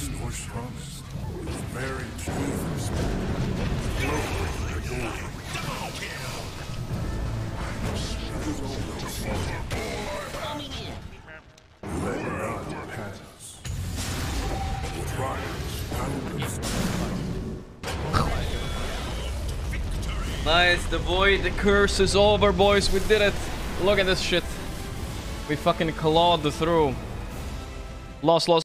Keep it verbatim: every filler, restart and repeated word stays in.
was promised. It's very Jesus. Let none pass. Nice, the void, the curse is over, boys. We did it. Look at this shit. We fucking clawed through. Lost, lost.